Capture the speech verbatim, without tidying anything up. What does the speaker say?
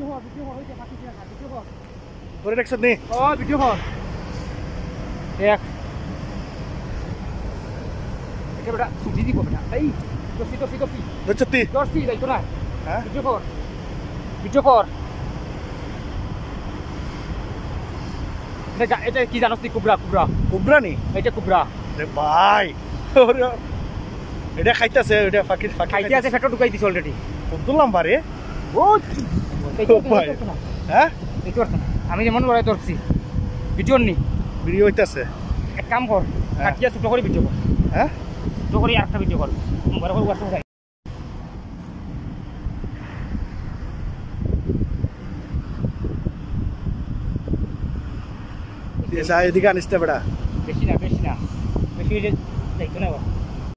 video হর video হর হইতে বাকি দিয়া ভিডিও হর করে দেখছ নি ও ভিডিও হর দেখ এটা বেটা সুজি দিব বেটা এই দসি দসি দসি দচ্ছতি দসি যাইতো না হ্যাঁ ভিডিও হর ভিডিও হর এটা এটা কি জানোস নি কুবরা কুবরা কুবরা নি এটা কুবরা রে ভাই ওরে এটা খাইতাছে এটা ফাকি ফাকি খাইতে আছে ফেটো ঢুকাই দিছ অলরেডি কত লম্বা রে ও ভাই হ্যাঁ দেখতে পারছ না আমি যেমন বড়াই ধরছি ভিডিও নি ভিডিও হইতাছে এক কাম কর কাটিয়া ছোট করে ভিডিও কর হ্যাঁ ছোট করে আরেকটা ভিডিও কর বড় করে ওয়াটসঅ্যাপ যাই এসা এদিকে আনিস না বেটা বেশি না বেশি না বেশি হইলে যাইতো না